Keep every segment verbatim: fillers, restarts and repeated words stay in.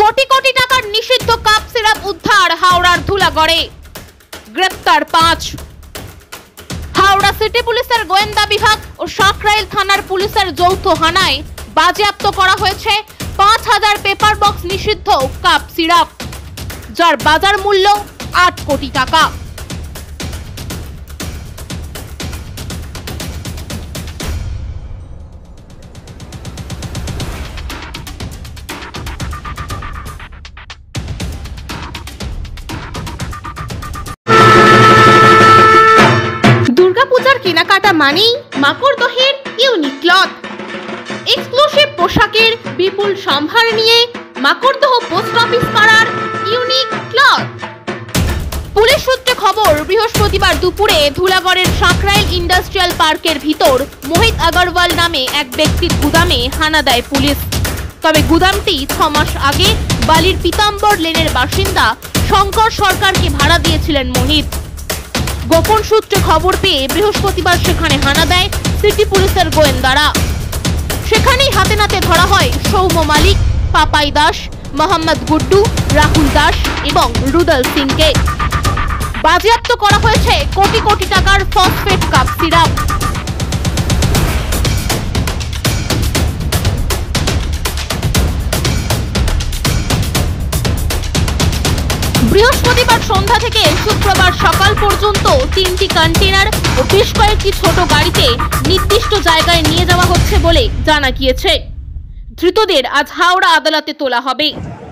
কোটি কোটি টাকার নিষিদ্ধ cough syrup উদ্ধার হাওড়ার ধুলাগড়ে। গ্রেপ্তার পাঁচ। হাওড়া সিটি পুলিশের গোয়েন্দা বিভাগ ও সাঁকরাইল থানার পুলিশের যৌথ হানায় বাজেয়াপ্ত করা হয়েছে পাঁচ হাজার পেপার বক্স নিষিদ্ধ কাপ সিরাপ, যার বাজার মূল্য আট কোটি টাকা। দুর্গাপূজার কেনাকাটা মানেই মাকড়দহের ইউনিক ক্লথ। এক্সক্লুসিভ পোশাকের বিপুল সম্ভার নিয়ে মাকড়দহ পোস্ট অফিস পাড়ার ইউনিক ক্লথ। পুলিশ সূত্রে খবর, বৃহস্পতিবার দুপুরে ধুলাগড়ের সাঁকরাইল ইন্ডাস্ট্রিয়াল পার্কের ভিতর মোহিত আগরওয়াল নামে এক ব্যক্তির গুদামে হানা দেয় পুলিশ। তবে গুদামটি ছ মাস আগে বালির পিতাম্বর লেনের বাসিন্দা শঙ্কর সরকারকে ভাড়া দিয়েছিলেন মোহিত। গোপন সূত্রে খবর পেয়ে বৃহস্পতিবার সেখানে হানা দেয় সিটি পুলিশের গোয়েন্দারা। সেখানেই হাতে নাতে ধরা হয় সৌম্য মালিক, পাপাই দাস, মোহাম্মদ গুড্ডু, রাহুল দাস এবং রুদল সিংকে। বাজেয়াপ্ত করা হয়েছে কোটি কোটি টাকার ফসফেট কাপ সিরাপ। বৃহস্পতিবার সন্ধ্যা থেকে শুক্রবার সকাল পর্যন্ত তিনটি কন্টেনার ও বেশ কয়েকটি ছোট গাড়িতে নির্দিষ্ট জায়গায় নিয়ে যাওয়া হচ্ছে বলে জানা গিয়েছে। ধৃতদের আজ হাওড়া আদালতে তোলা হবে।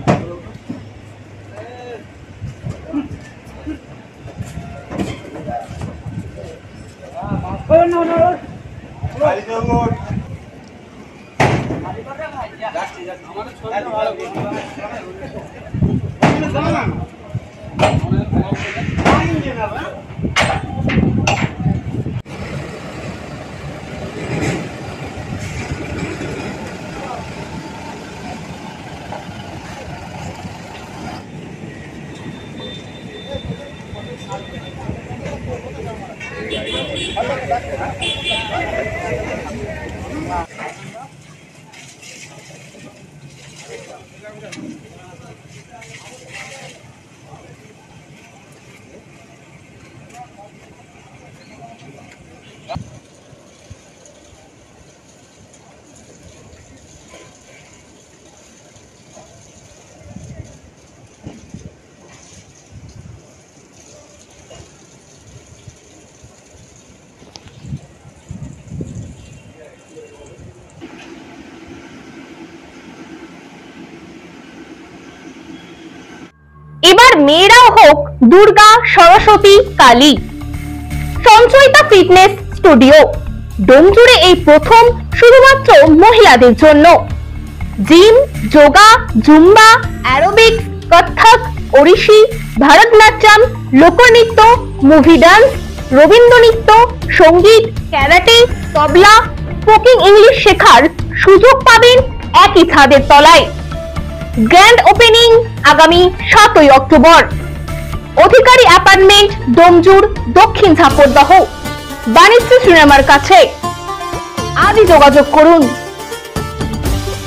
এবার মেয়েরাও হোক দুর্গা, সরস্বতী, কালী। সঞ্চয়িতা ফিটনেস স্টুডিও ডোমজুড়ে এই প্রথম শুধুমাত্র মহিলাদের জন্য। Gym, yoga, zumba, aerobics, Kathak, Odissi, Bharatanatyam, লোকনৃত্য, মুভি ডান্স, রবীন্দ্র নৃত্য, সঙ্গীত, ক্যারাটে, তবলা, স্পোকিং ইংলিশ শেখার সুযোগ পাবেন একই ছাদের তলায়। গ্র্যান্ড ওপেনিং আগামী সাতই অক্টোবর। অধিকারী অ্যাপার্টমেন্ট, ডোমজুর, দক্ষিণ ঝাপরদহ, বাণিজ্য সিনেমার কাছে। আজই যোগাযোগ করুন।